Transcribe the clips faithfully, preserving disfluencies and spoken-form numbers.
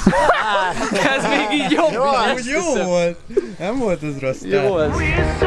Ez még így jobb. Jó, úgy jó volt. Nem volt ez rossz. Jó ez.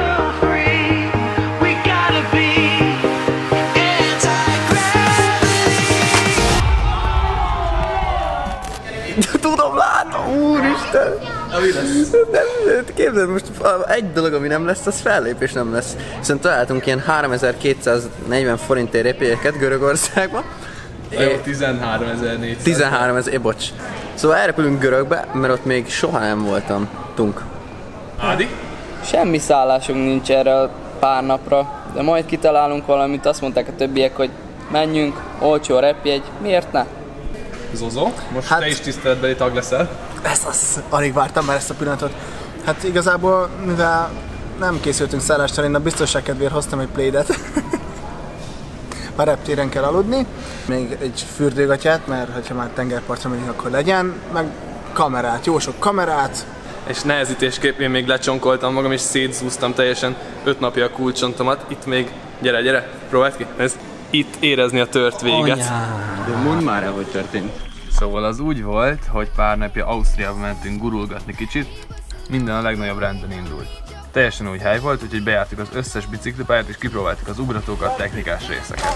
Tudom, látom, úristen! Ami lesz? Nem, képzeld, most egy dolog, ami nem lesz, az fellépés nem lesz. Hiszen találtunk ilyen háromezer-kétszáznegyven forintért repjegyeket Görögországba. Jó, tizenháromezer-négyszáz. tizenháromezer, é, bocs. Szóval elrepülünk Görögbe, mert ott még soha nem voltam. Tunk. Ádi? Semmi szállásunk nincs erre a pár napra, de majd kitalálunk valamit, azt mondták a többiek, hogy menjünk, olcsó a repjegy, miért ne? Zozó, most Hát- te is tiszteletbeli tag leszel. Ez az, alig vártam már ezt a pillanatot. Hát igazából, mivel nem készültünk szállástól, én a biztonság kedvéért hoztam egy plédet. A reptéren kell aludni. Még egy fürdőgatyát, mert ha már tengerpartra megyünk, akkor legyen. Meg kamerát, jó sok kamerát. És nehezítésképp én még lecsonkoltam magam és szétzúztam teljesen öt napja a kulcsontomat. Itt még, gyere, gyere, próbáld ki, nézd. Itt érezni a tört véget. De mondd már el, hogy történt. Szóval az úgy volt, hogy pár napja Ausztriába mentünk gurulgatni kicsit, minden a legnagyobb rendben indult. Teljesen új hely volt, úgyhogy bejártuk az összes biciklipályát és kipróbáltuk az ugratókat, technikás részeket.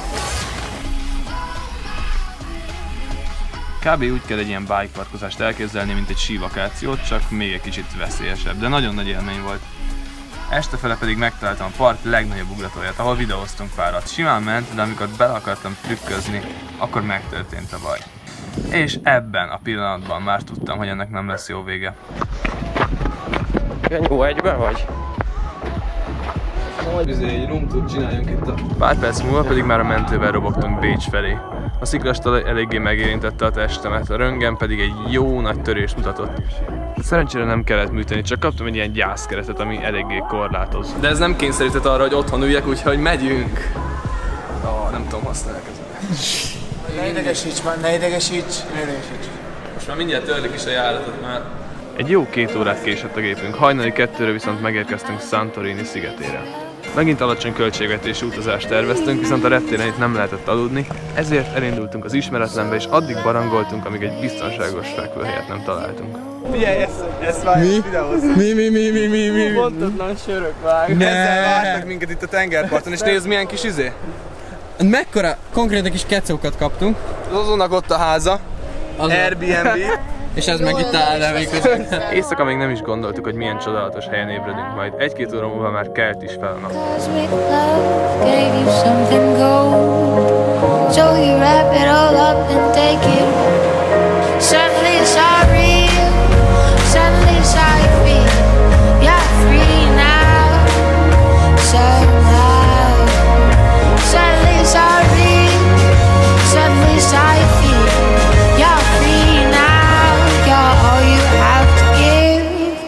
Kb. Úgy kell egy ilyen bike parkozást elképzelni, mint egy sívakációt, csak még egy kicsit veszélyesebb, de nagyon nagy élmény volt. Estefele pedig megtaláltam a part legnagyobb ugratóját, ahol videóztunk párat. Simán ment, de amikor bele akartam trükközni, akkor megtörtént a baj. És ebben a pillanatban már tudtam, hogy ennek nem lesz jó vége. Jó, egyben vagy? Egy rumtúrt csináljunk itt a... Pár perc múlva pedig már a mentővel robogtunk Bécs felé. A sziklastal eléggé megérintette a testemet, a röntgen pedig egy jó nagy törést mutatott. Szerencsére nem kellett műteni, csak kaptam egy ilyen gyászkeretet, ami eléggé korlátoz. De ez nem kényszerített arra, hogy otthon üljek, úgyhogy megyünk! Oh, nem tudom használni ezzel. Ne idegesíts már, ne idegesíts, ne idegesíts. Most már mindjárt törlik is a járatot már. Egy jó két órát késett a gépünk, hajnali kettőre viszont megérkeztünk Santorini szigetére. Megint alacsony költségvetésű utazást terveztünk, viszont a reptéren itt nem lehetett aludni, ezért elindultunk az ismeretlenbe, és addig barangoltunk, amíg egy biztonságos fekvőhelyet nem találtunk. Figyelj, ezt, ezt várjuk videózni. Mi, mi, mi, mi, mi, mi? Pontatlan sörök vág. Ezzel vártak minket itt a tengerparton, és nézd milyen kis izé! Mekkora, konkrétan kis kecókat kaptunk. Zozónak ott a háza, Airbnb. És ez meg itt áll el még közben. Éjszaka még nem is gondoltuk, hogy milyen csodálatos helyen ébredünk majd. Egy-két óra múlva már kelt is fel a nap. Sweet love gave you something gold, so you wrap it all up and take it. Suddenly sorry, suddenly sorry feel you're free now, somehow. Suddenly sorry, suddenly sorry feel you're free now, you're all you have to give.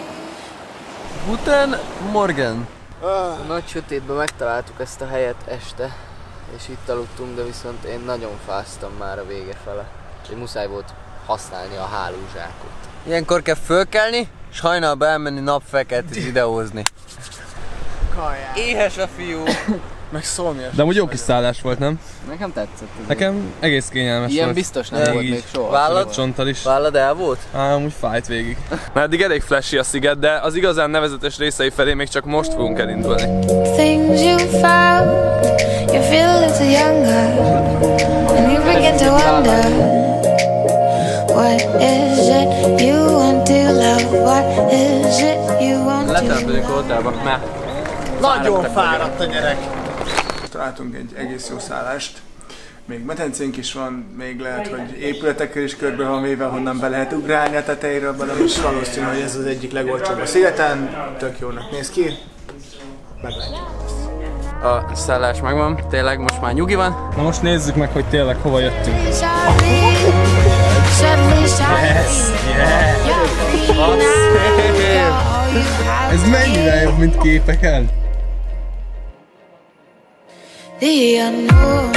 Guten Morgen. A nagy sötétben megtaláltuk ezt a helyet este, és itt aludtunk, de viszont én nagyon fáztam már a vége fele. És muszáj volt használni a hálózsákot. Ilyenkor kell fölkelni, és hajnalba elmenni napfeket és videózni. Kajál. Éhes a fiú. Meg szólni. De amúgy jó kis szállás volt, nem? Nekem tetszett ez. Nekem egész kényelmes Ilyen volt. biztos nem volt még soha. Vállad? Csonttal is. Vállad el volt? Á, amúgy fájt végig. Már eddig elég flashy a sziget, de az igazán nevezetes részei felé még csak most fogunk elindulni. Things you found, you feel a little younger, and you begin to wonder, what is it you want to love, what is it you want to Letelepedünk a hotelba, mert Nagyon fáradt a gyerek. Találtunk egy egész jó szállást. Még medencénk is van, még lehet, hogy épületekkel is körbe van véve, honnan be lehet ugrálni a tetejéről bele, és valószínű, hogy ez az egyik legolcsóbb a szigeten. Tök jónak néz ki. Meglátjuk. A szállás megvan, tényleg most már nyugi van. na most nézzük meg, hogy tényleg hova jöttünk. sorry, suddenly sorry, you're free now, you're all you have Ez to mennyire jobb, mint képeken? The unknown.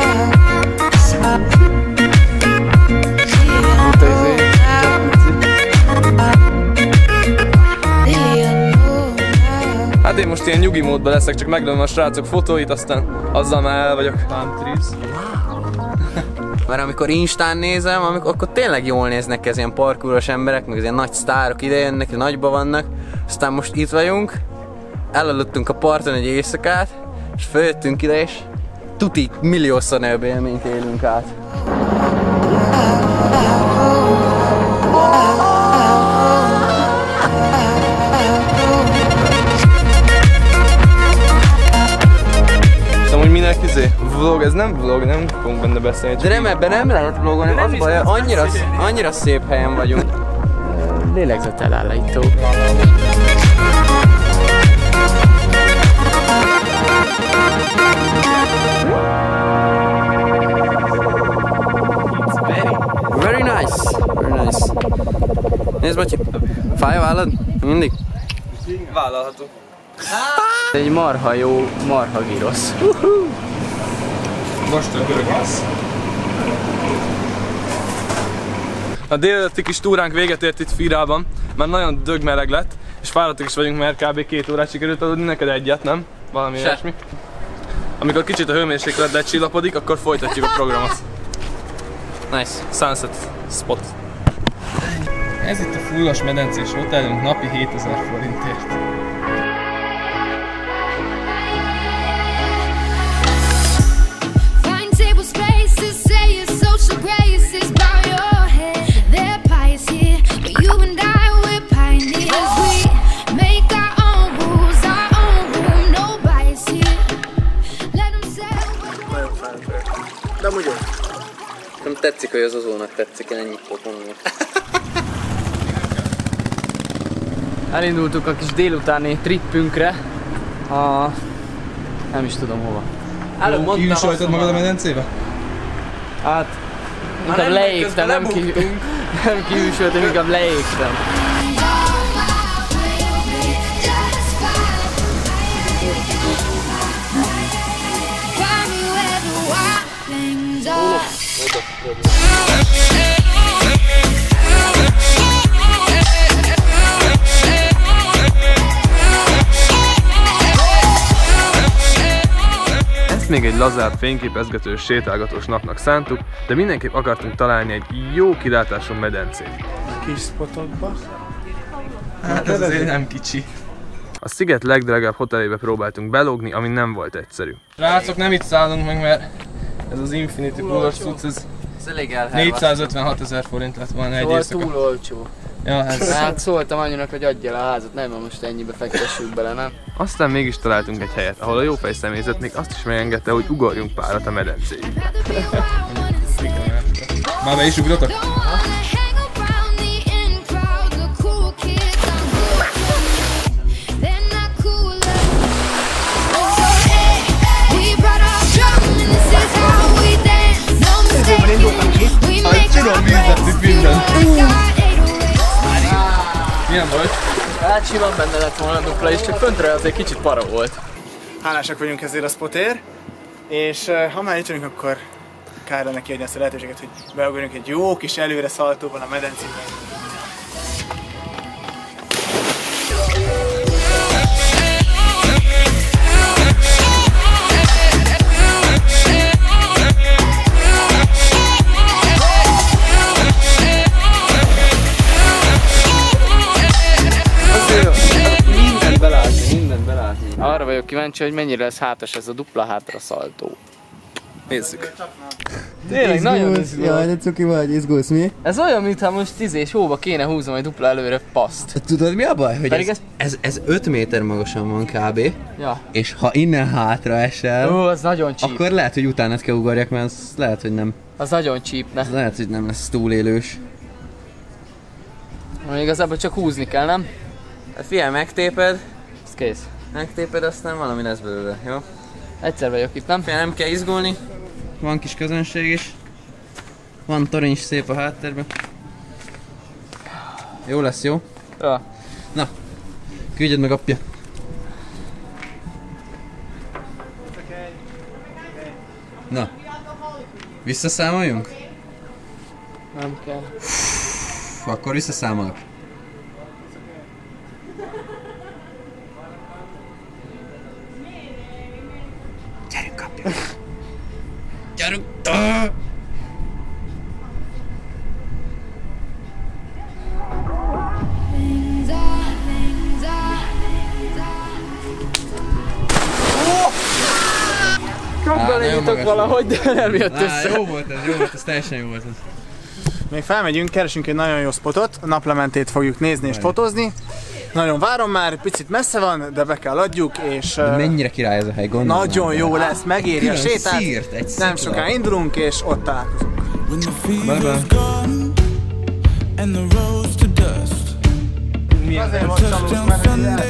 Hát én most ilyen nyugi módban leszek, csak meglövöm a srácok fotóit, aztán azzal már el vagyok. Palm trees. mert amikor Instán nézem, amikor, akkor tényleg jól néznek ki az ilyen parkouros emberek, meg az ilyen nagy sztárok idejönnek, nagyba vannak, aztán most itt vagyunk, elaludtunk a parton egy éjszakát, és följöttünk ide, és tuti milliószor nagyobb élményt élünk át. Amúgy minek izé? Vlog, ez nem vlog, nem fogunk benne beszélni. De nem, ebben nem lehet vlogolni, az baj, annyira, annyira szép helyen vagyunk. Lélegzet elállító. Very nice, very nice. Nézd, Matyi, fáj a vállad? Mindig? Vállalható. Egy marha jó, marha girosz. Most a görög lesz. A délelőtti kis túránk véget ért itt Firában, már nagyon dögmeleg lett, és fáradtak is vagyunk, mert kb. két órát sikerült aludni, neked egyet, nem? Valami ilyesmi. Amikor kicsit a hőmérséklet lecsillapodik, akkor folytatjuk a programot. Nice. Sunset spot. Ez itt a fullas medencés hotelünk napi hétezer forintért. De amúgy jó. Nem tetszik, hogy az Ozónak tetszik, én ennyit tudok mondani. Elindultuk a kis délutáni trippünkre. A... nem is tudom hova. Előbb mondtam, kiűsölted magad a medencébe? Hát... inkább leégtem, nem ki... nem kiűsöltem, inkább leégtem. Ezt még egy lazább fényképezgetős, sétálgatós napnak szántuk, de mindenképp akartunk találni egy jó kilátású medencét. A kis spotokba. Hát ez azért nem kicsi. A sziget legdrágább hotelébe próbáltunk belógni, ami nem volt egyszerű. Rácok, nem itt szállunk meg, mert ez az Infinity Pool-os cucc, ez négyszázötvenhat ezer forint lett volna egy éjszaka. Túl olcsó. Ja, ez... Hát szóltam anyunak, hogy adja le a házat, nem, most ennyibe fektessük bele, nem? Aztán mégis találtunk egy helyet, ahol a jófej személyzet még azt is megengedte, hogy ugorjunk párat a medencéig. Már be is ugrotok? Tudom, vízett minden. Milyen volt? Hát simán benne lett volna dupla is, csak föntre azért kicsit para volt. Hálásak vagyunk ezért a spotért, és uh, ha már itt vagyunk, akkor kár lenne kiadni ezt a lehetőséget, hogy beugorjunk egy jó kis előre szaltóval a medencében. Arra vagyok kíváncsi, hogy mennyire lesz hátas ez a dupla hátra szaltó. Nézzük. Tényleg nagyon izgulsz. Jaj, de cuki vagy, izgulsz mi? Ez olyan, mintha most tíz és hóba kéne húznom egy dupla előre paszt. Tudod mi a baj? Hogy Pedig ez, ez, ez öt méter magasan van kb. Ja. És ha innen hátra esel, Ó, az nagyon csíp. akkor lehet, hogy utánad kell ugorjak, mert az lehet, hogy nem. Az nagyon csípne. Az lehet, hogy nem lesz túlélős. Igazából csak húzni kell, nem? Hát figyelj, megtéped, Ez kész. megtéped, aztán valami lesz belőle, jó? Egyszer vagyok itt, nem? Figyelj, nem kell izgulni. Van kis közönség is. Van torony is szép a háttérben. Jó lesz, jó? Ja. Na, küldjed meg, apja. Na, visszaszámoljunk? Nem kell. Fú, akkor visszaszámolok. Gyerünk, apja! Gyerünk! indítok valahogy, de nem jött össze. Jó volt ez, jó volt ez, teljesen jó volt ez. Még felmegyünk, keresünk egy nagyon jó spotot, a naplementét fogjuk nézni és fotózni. Nagyon várom már, picit messze van, de be kell adjuk, és uh, mennyire király ez a hely, gondolom. nagyon jó lesz, megéri a sétát. Nem soká indulunk, és ott találkozunk. Bye bye. Azért most csalós, mert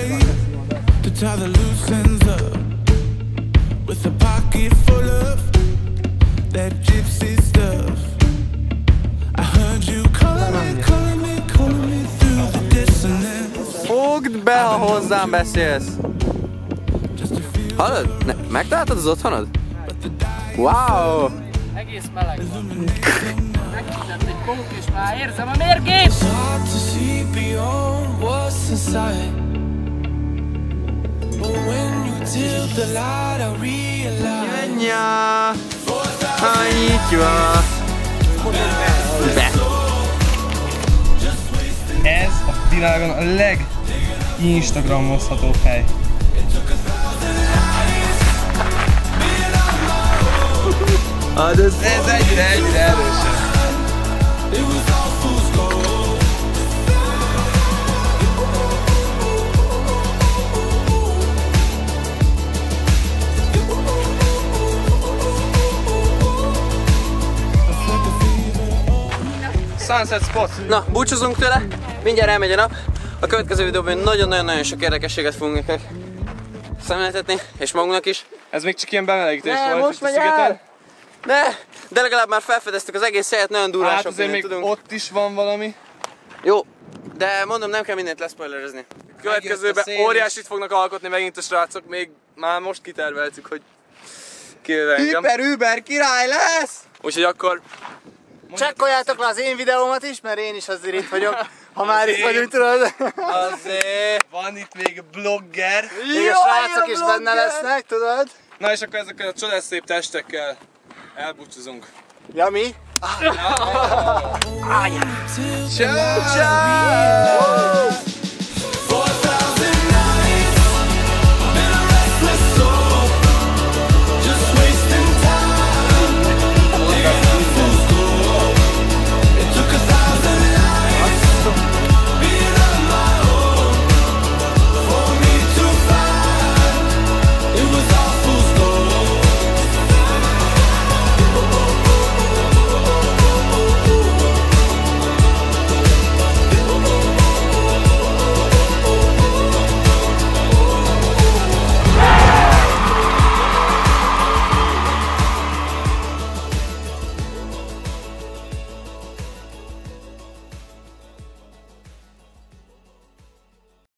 Fogd be, ha hozzám beszélsz! Hallod? Ne, megtaláltad az otthonod? Wow! Egész meleg van. Megkített egy kók és már érzem a mérgét! Ennyi! Hányítja! Be! Ez a világon a leg-instagramozhatóbb hely. Hát ez... Ez egyre, egyre erősebb. Sunset spot. Na, búcsúzunk tőle, mindjárt elmegy a nap. A következő videóban nagyon-nagyon-nagyon sok érdekességet fogunk nektek szemléltetni, és magunknak is. Ez még csak ilyen bemelegítés Ne, volt. most megy el! Ne, de legalább már felfedeztük az egész helyet, nagyon durván Hát sok azért még mindent tudunk. ott is van valami. Jó, de mondom, nem kell mindent leszpoilerezni. Következőben óriásit fognak alkotni megint a srácok, még már most kiterveltük, hogy kivéve engem. Hiper Uber király lesz! Úgyhogy akkor... csekkoljátok le az én videómat is, mert én is azért itt vagyok. Ha már itt vagyunk, tudod. Azért! Van itt még blogger. Még a srácok is benne lesznek, tudod. Na és akkor ezekkel a csodás szép testekkel elbúcsúzunk. Ja, mi? Ciao! Ciao!